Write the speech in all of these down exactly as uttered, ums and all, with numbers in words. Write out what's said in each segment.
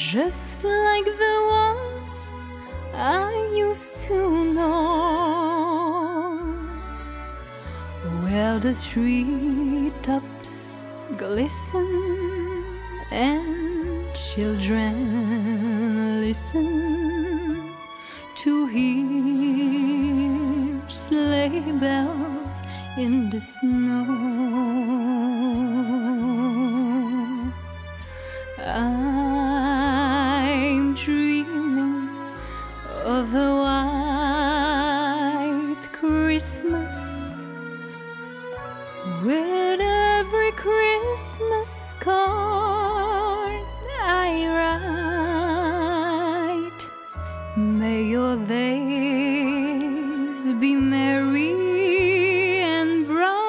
just like the ones I used to know, where the treetops glisten and children listen to hear sleigh bells in the snow. I'm dreaming of a white Christmas, with every Christmas card I write. May your days be merry and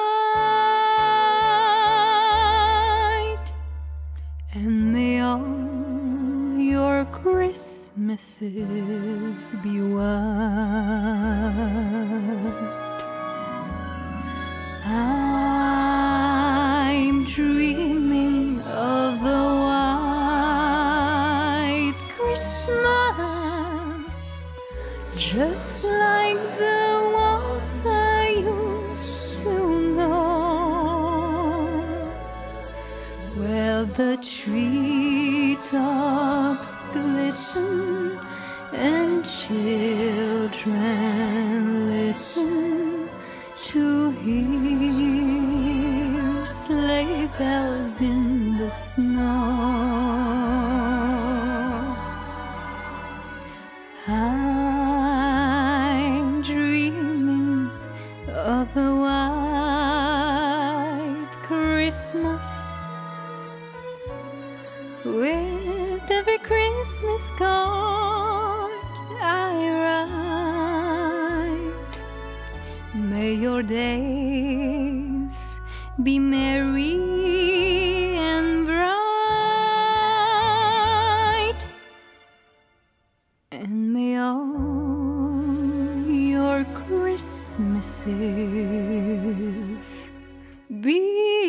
bright, and may all your Christmases be white. I'm dreaming of a white Christmas, just like the ones I used to know, where the treetops glisten and children listen to hear sleigh bells in the snow. I'm dreaming of a white Christmas, with every Christmas card I write. May your days be merry and bright, and may all your Christmases be